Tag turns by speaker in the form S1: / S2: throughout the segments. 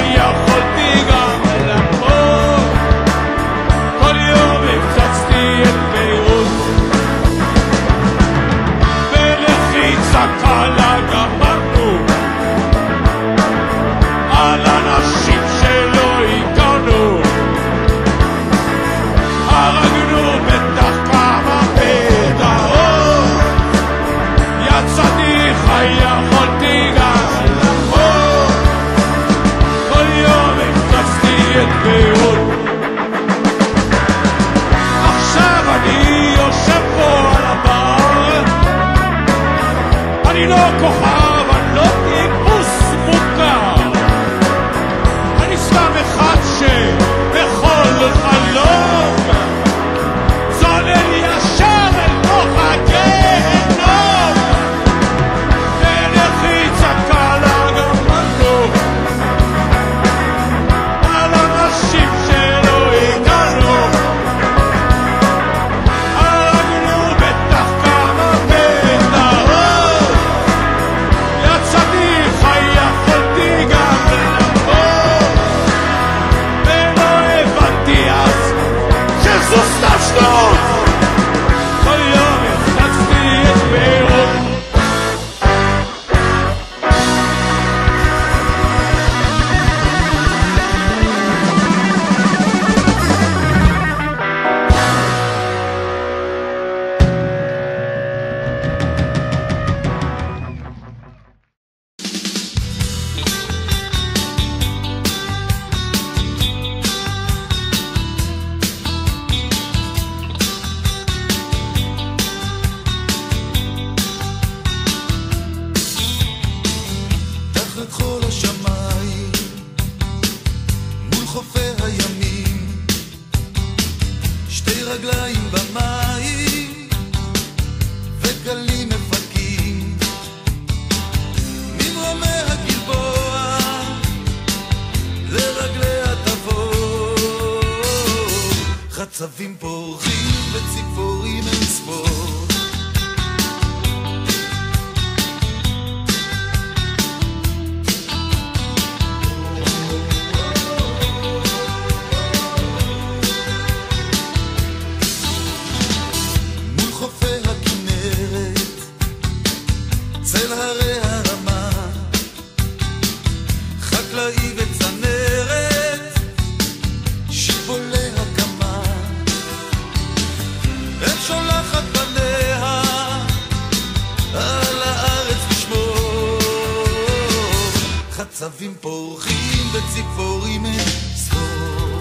S1: יכולתי גם למות. כל יום הפצצתי את ביירות בלחיצה קלה גמרנו על אנשים שלא הכרנו. הרגנו בטח כמה פדאות, יצאתי חי יכולתי גם למות. כל יום הפצצתי את ביירות. עכשיו אני יושב פה על הבר, אני לא כוכב, אני לא טיפוס מוכר, אני סתם אחד שבכל חלום צולל ישר אל תוך הגיהנום. בלחיצה קלה גמרנו על אנשים שלא הכרנו. הרגנו בטח כמה פדאות, יצאתי חי יכולתי גם למות. ולא הבנתי אז שזו סתם שטות. כל יום הפצצתי את ביירות.
S2: תחת חול השמיים, מול חופי הימים, שתי רגליים במים וגלים מפקים, ממרומי הגלבוע לרגליה תבוא, חצבים פורחים וציפורים אין ספור. מול חופי הכנרת, צל הרי הרמה, חקלאי וצנרת, שיבולי הקמה, את שולחת בניה על הארץ לשמור, חצבים פורחים וציפורים אין ספור.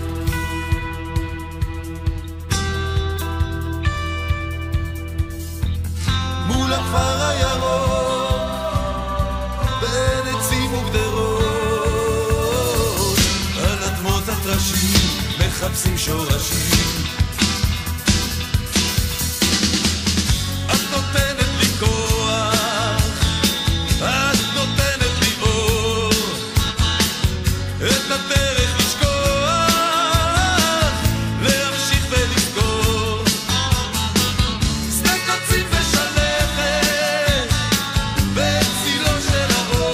S2: מול הכפר הירוק, בין עצים וגדרות, על אדמות הטרשים מחפשים שורשים. את נותנת לי כוח, את נותנת לי אור, את הדרך לשכוח, להמשיך ולזכור. שדה קוצים ושלכת בצילו של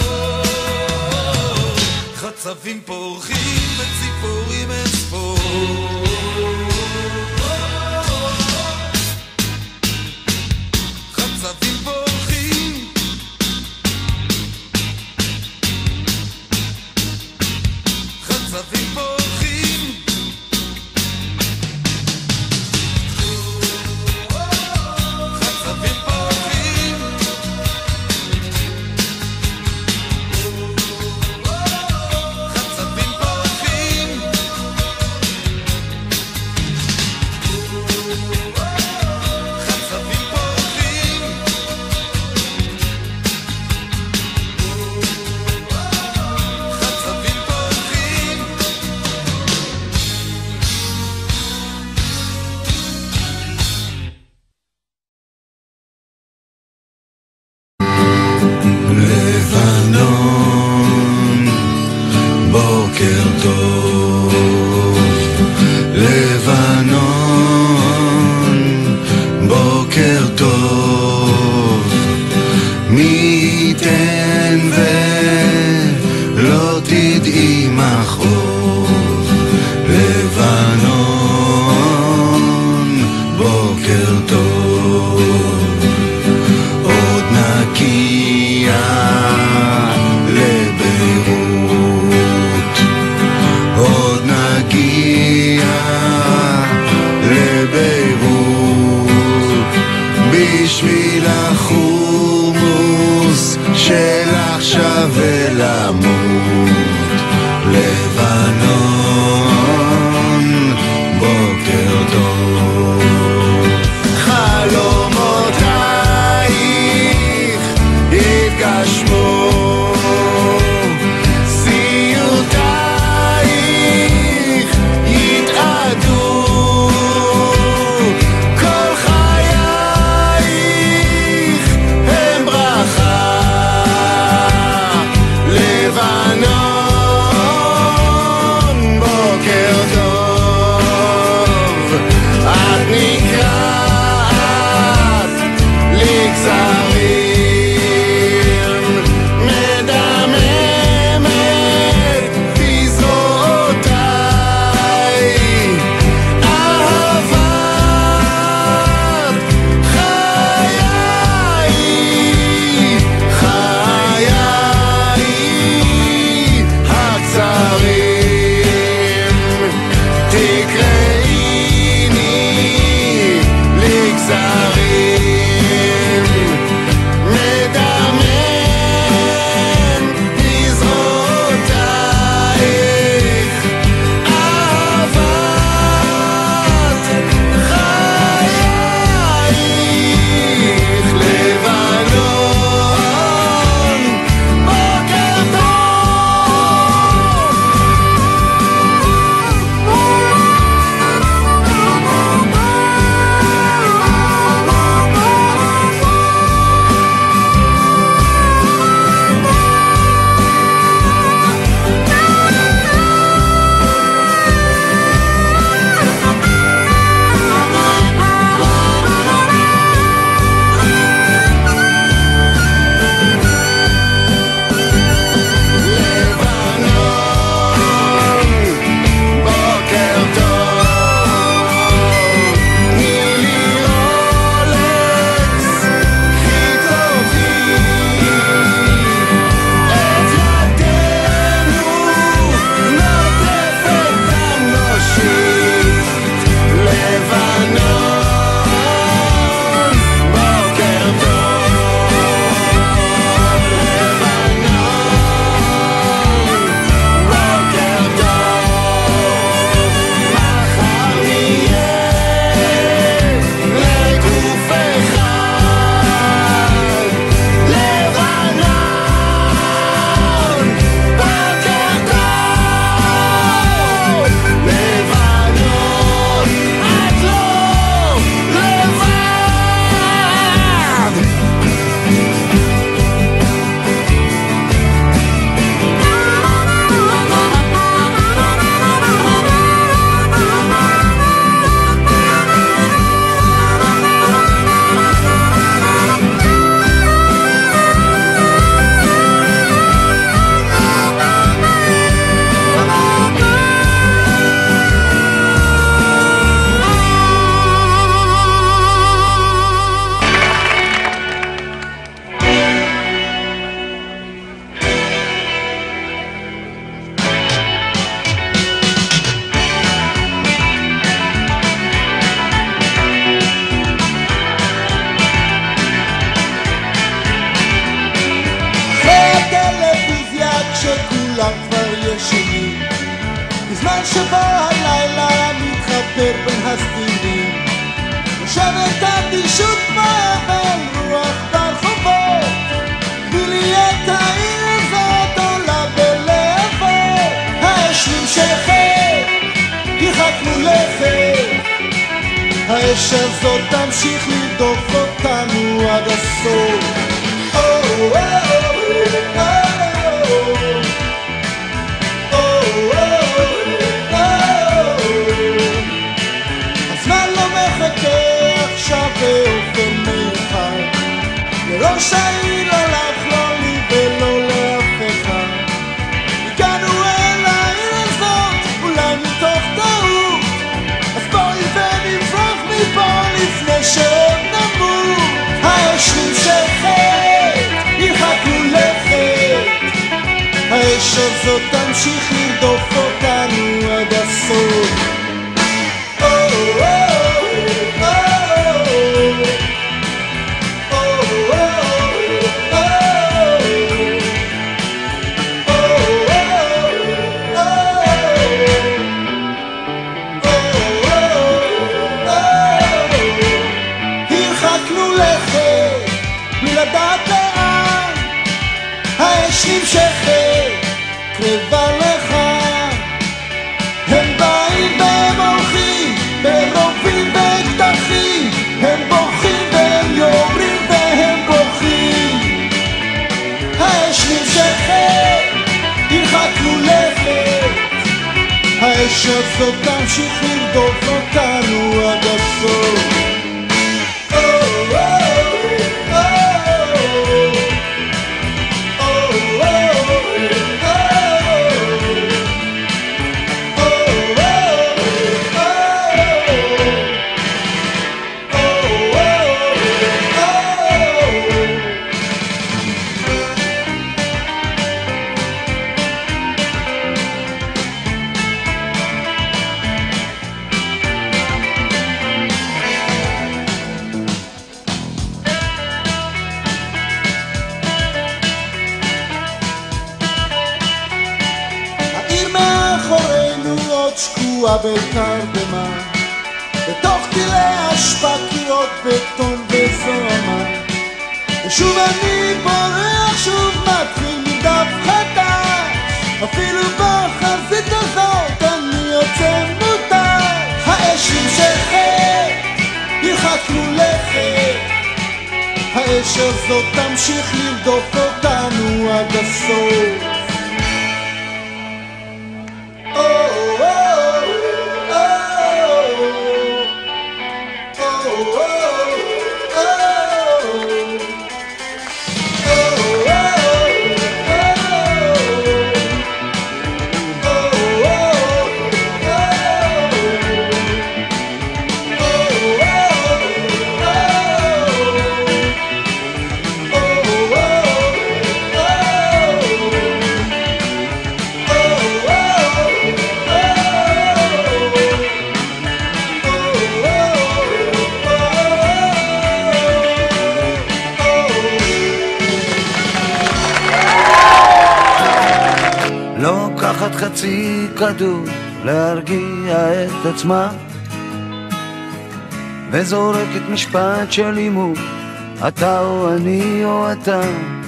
S2: האור, חצבים פורחים וציפורים אין ספור. חצבים פורחים, חצבים פורחים, חצבים פורחים, חצבים פורחים, חצבים פורחים, חצבים פורחים.
S3: לבנון, בוקר טוב. לבנון, בוקר טוב. מי ייתן ולא תדעי ממחוז לבנון, בוקר טוב. עוד נגיע לביירות, עוד נגיע לביירות, בשביל החומוס שלך שווה למות. לבנון, בוקר טוב. חלומותייך התגשמו, סיוטייך יתאדו, כל חייך הם ברכה. לבנון, בוקר טוב. את נקרעת לגזרים, מדממת בזרועותיי, אהבת חיי, חיי הקצרים. תקראיני לגזרים, מדמם בזרועותייך, אהבת חייך. לבנון, בוקר
S4: בזמן שבו הלילה מתחבר בין הסתירים, יושבת אדישות מעבר רוח ברחובות, בילי את העיר הזאת עולה בלהבות. האש נמשכת, יחכנו לכת, האש הזאת תמשיך לדוף אותנו עד הסוף. הזמן לא מחכה עכשיו באופן מיוחד, לראש העיר, לא לך, לא לי ולא לאף אחד. הגענו אל תמשיך לרדוף אותנו עד הסוף. הרחקנו לכת בלי לדעת לאן, האש נמשכת קרבה לך. הם באים והם הולכים, והם רובים באקדחים, הם בורחים והם יורים והם בורחים. האש נמשכת, הרחקנו לכת, האש הזאת תמשיך לרדוף אותנו עד הסוף. בתרדמה, בתוך טילי אשפה, קירות בטון וזוהמה. ושוב אני בורח, שוב מתחיל מדף חדש, אפילו בחזית הזאת אני יוצא מותש. האש נמשכת, הרחקנו לכת, האש הזאת תמשיך לרדוף אותנו עד הסוף.
S5: לוקחת חצי כדור להרגיע את עצמה, וזורקת משפט של אימות, אתה או אני או אתה.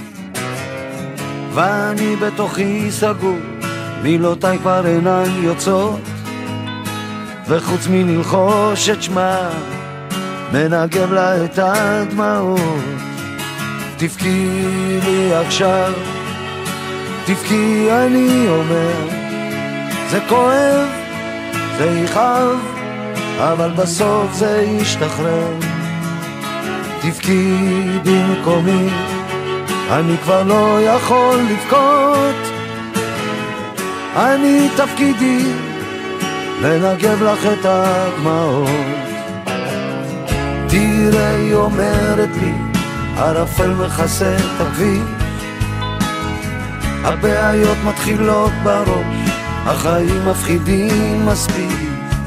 S5: ואני בתוכי סגור, מילותיי כבר אינן יוצאות, וחוץ מללחוש את שמה מנגב לה את הדמעות. תבכי לי עכשיו, תבכי אני אומר, זה כואב, זה יכאב, אבל בסוף זה ישתחרר. תבכי במקומי, אני כבר לא יכול לבכות, אני תפקידי לנגב לך את הדמעות. תראה, היא אומרת לי, הרפל מכסה את הכביש, הבעיות מתחילות בראש, החיים מפחידים מספיק.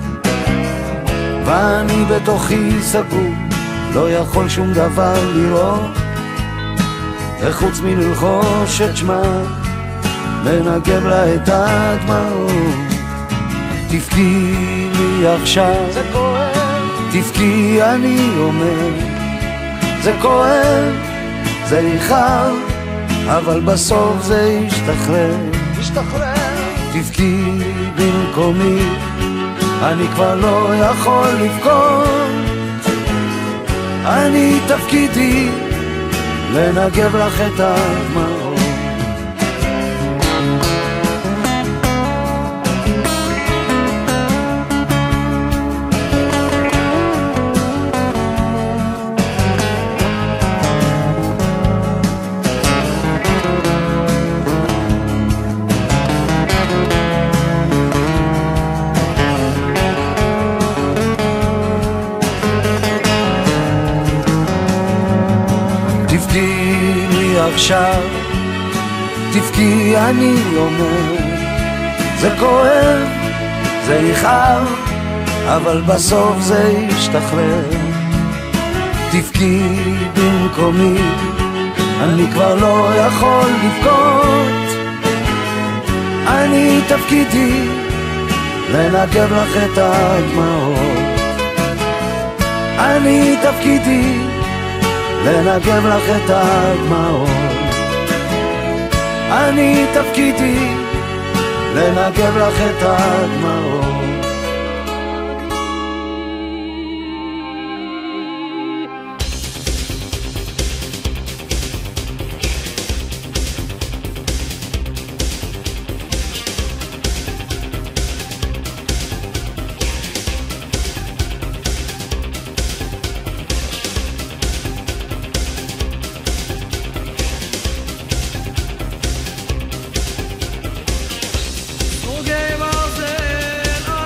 S5: ואני בתוכי סגור, לא יכול שום דבר לראות, וחוץ מללחוש את שמה לנגב לה את הדמעות. תבכי לי עכשיו, זה כואב, תבכי אני אומר, זה כואב, זה יכאב, אבל בסוף זה ישתחרר. תבכי במקומי, אני כבר לא יכול לבכות, אני תפקידי לנגב לך את הדמעות. תבכי לי עכשיו, תבכי אני אומר, זה כואב, זה יכאב, אבל בסוף זה ישתחרר. תבכי במקומי, אני כבר לא יכול לבכות. אני תפקידי לנגב לך את הדמעות. אני תפקידי לנגב לך את הדמעות. אני תפקידי לנגב לך את הדמעות.
S6: סרוגי ברזל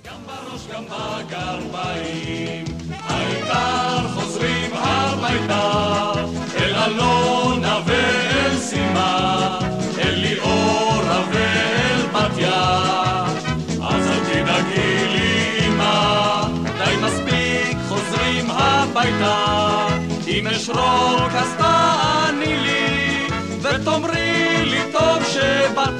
S1: גם בראש גם בגרביים, העיקר חוזרים הביתה, אל אלונה ואל סימה, אל ליאורה ואל בתיה. אז אל תדאגי לי אמא, די מספיק חוזרים הביתה. אם אשרוק אז תעני לי, ותאמרי לי טוב שבאת,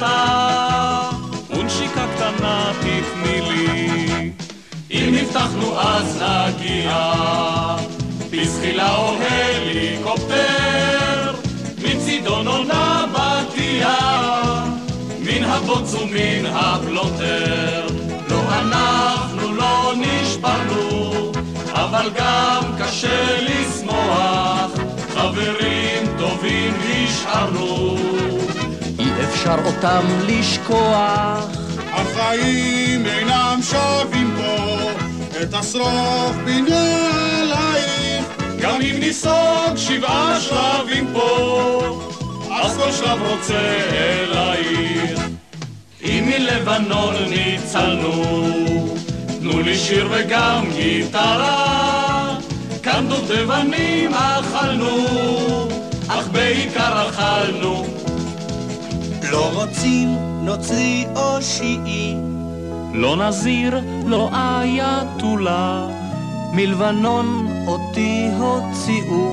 S1: ונשיקה קטנה תתני לי. אם הבטחנו אז נגיע, בזחילה או הליקופטר, מצידון או נבטיה, מן הבוץ ומן הפלונטר. לא אנחנו לא נשברנו, אבל גם קשה לשמוח, חברים טובים נשארנו,
S5: אי אפשר אותם לשכוח.
S6: החיים אינם שווים פה, את השרוף בנה עלייך.
S1: גם אם ניסוג 7 שלבים פה, אז כל שלב רוצה אלייך. אם מלבנון ניצלנו, תנו לי שיר וגם גיטרה, כאן דובדבנים אכלנו, אך בעיקר אכלנו.
S3: לא רוצים נוצרי או שיעי,
S5: לא נזיר, לא אייתולה, מלבנון אותי הוציאו,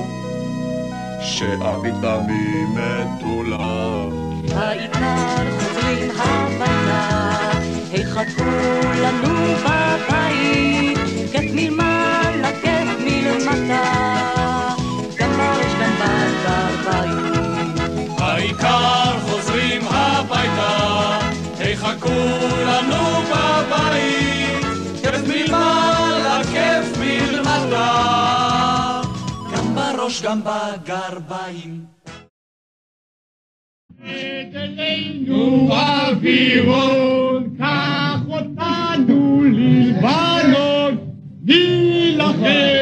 S1: שאביתה ממטולה.
S7: העיקר חוזרים הביתה, היחכו לנו בבית, כיף מלמעלה, כיף מלמטה, גם בראש גם בגרביים.
S1: העיקר חוזרים הביתה, היחכו לנו בבית, כיף מלמעלה, כיף מלמטה, גם בראש גם בגרביים.
S8: אלינו אווירון, קח אותנו לבנון, נילחם